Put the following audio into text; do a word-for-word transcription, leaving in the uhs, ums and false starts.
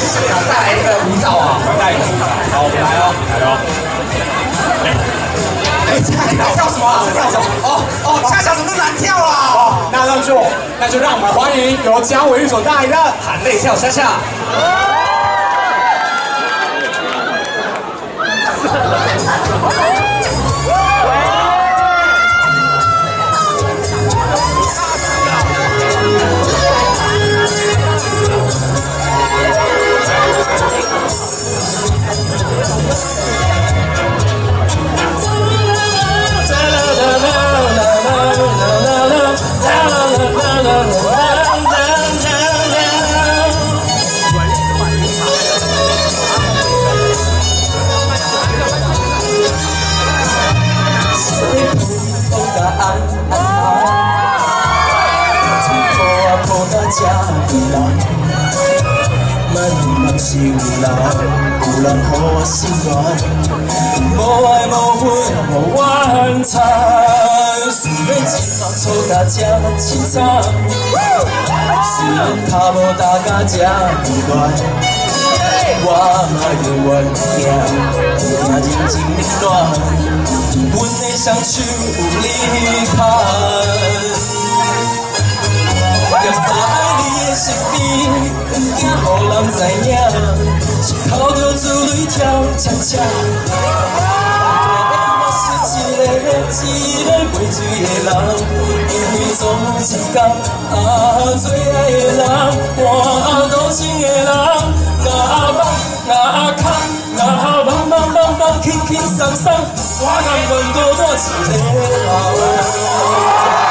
再来一个舞蹈啊！再来一个舞蹈，好，我们来哦，来哦。哎，在跳什么？在跳什么？哦哦，恰恰怎么那么难跳啊？哦，那那就那就让我们欢迎由姜伟玉所带来的含泪跳恰恰。 心人，有人予我心软，无爱无恨无怨叹，思念一路错甲这凄惨，虽然他无打甲这悲观，我嘛永远惊，惊人情冷暖，阮的双手有你牵。 是你，不惊予人知影，是哭着珠泪跳恰恰。我是一个一个袂醉的人，因为总有一天啊，最爱的人，换多情的人，哪梦哪空哪梦梦梦梦轻轻松松，我甘愿多多一个人。